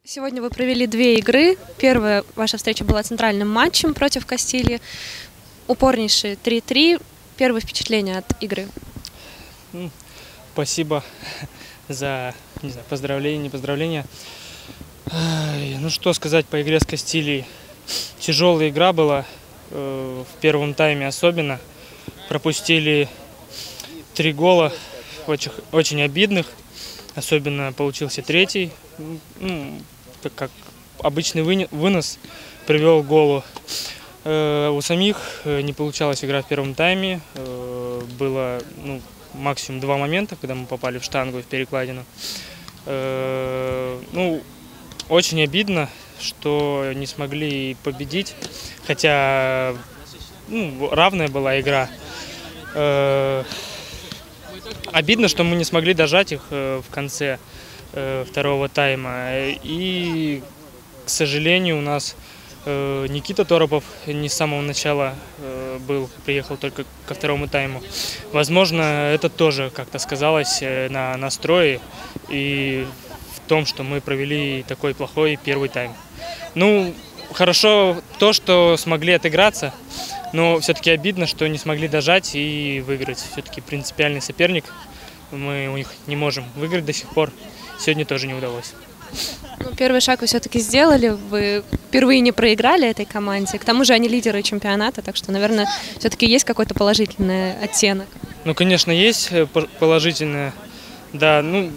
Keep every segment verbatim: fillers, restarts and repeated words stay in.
Сегодня вы провели две игры. Первая ваша встреча была центральным матчем против Кастильи. Упорнейшие три-три. Первые впечатления от игры? Ну, спасибо за, не знаю, поздравления, не поздравления. Ну что сказать по игре с Кастильей. Тяжелая игра была, э, в первом тайме особенно. Пропустили три гола, очень, очень обидных. Особенно получился третий. Ну, как обычный вынос привел к голу. Э, у самих не получалась игра в первом тайме. Э, было ну, максимум два момента, когда мы попали в штангу и в перекладину. Э, ну, очень обидно, что не смогли победить, хотя ну, равная была игра. Э, обидно, что мы не смогли дожать их в конце э, второго тайма. И, к сожалению, у нас э, Никита Торопов не с самого начала э, был, приехал только ко второму тайму. Возможно, это тоже как-то сказалось на настрое и в том, что мы провели такой плохой первый тайм. Ну, хорошо то, что смогли отыграться, но все-таки обидно, что не смогли дожать и выиграть. Все-таки принципиальный соперник. Мы у них не можем выиграть до сих пор. Сегодня тоже не удалось. Ну, первый шаг вы все-таки сделали. Вы впервые не проиграли этой команде. К тому же они лидеры чемпионата, так что, наверное, все-таки есть какой-то положительный оттенок. Ну, конечно, есть положительное. Да, ну,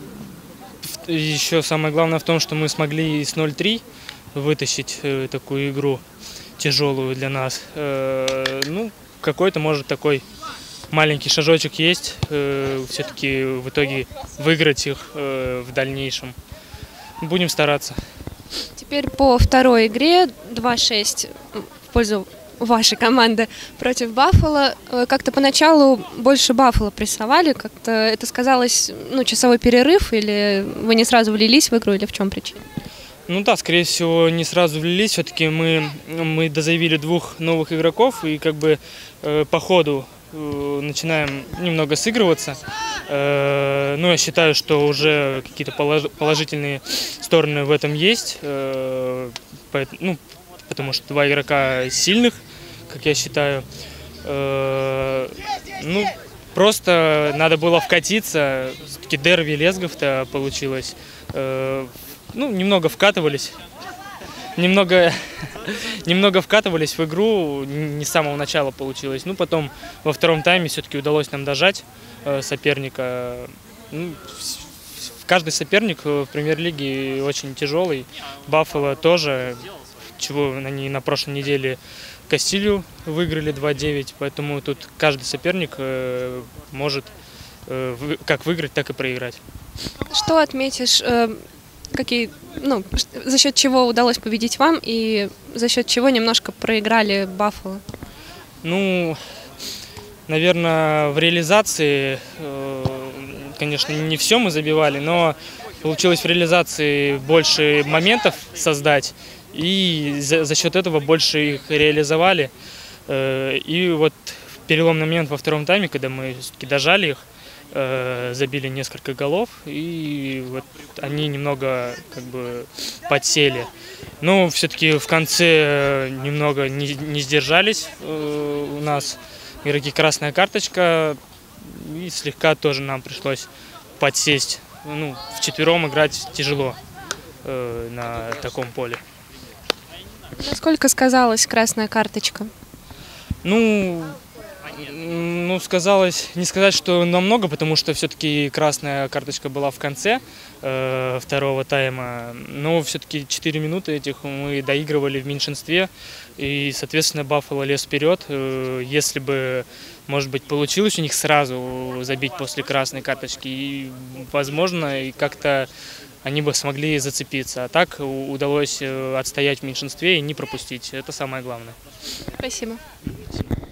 еще самое главное в том, что мы смогли с ноль-три вытащить такую игру тяжелую для нас. Ну, какой-то, может, такой маленький шажочек есть. Все-таки в итоге выиграть их в дальнейшем. Будем стараться. Теперь по второй игре два-шесть в пользу вашей команды против Баффало. Как-то поначалу больше Баффало прессовали. Как-то это сказалось, ну, часовой перерыв, или вы не сразу влились в игру, или в чем причина? Ну да, скорее всего, не сразу влились. Все-таки мы, мы дозаявили двух новых игроков и как бы э, по ходу э, начинаем немного сыгрываться. Э, ну, я считаю, что уже какие-то полож, положительные стороны в этом есть. Э, по, ну, потому что два игрока сильных, как я считаю. Э, ну, просто надо было вкатиться. Все-таки дерби Лезгов-то получилось. Э, Ну, немного вкатывались, немного, немного вкатывались в игру, не с самого начала получилось. Ну, потом во втором тайме все-таки удалось нам дожать э, соперника. Ну, каждый соперник в премьер-лиге очень тяжелый. Баффало тоже, чего они на прошлой неделе Кастилью выиграли два-девять, поэтому тут каждый соперник э, может э, как выиграть, так и проиграть. Что отметишь? Э... Какие, ну, за счет чего удалось победить вам и за счет чего немножко проиграли Баффало? Ну, наверное, в реализации, конечно, не все мы забивали, но получилось в реализации больше моментов создать, и за, за счет этого больше их реализовали. И вот переломный момент во втором тайме, когда мы все-таки дожали их, забили несколько голов, и вот они немного как бы подсели. Но все-таки в конце немного не, не сдержались у нас игроки. Красная карточка, и слегка тоже нам пришлось подсесть. Ну, вчетвером играть тяжело э, на таком поле. Насколько сказалась красная карточка? Ну, Ну, сказалось, не сказать, что намного, потому что все-таки красная карточка была в конце э, второго тайма, но все-таки четыре минуты этих мы доигрывали в меньшинстве, и, соответственно, Баффало лез вперед. Э, если бы, может быть, получилось у них сразу забить после красной карточки, и, возможно, и как-то они бы смогли зацепиться. А так удалось отстоять в меньшинстве и не пропустить. Это самое главное. Спасибо.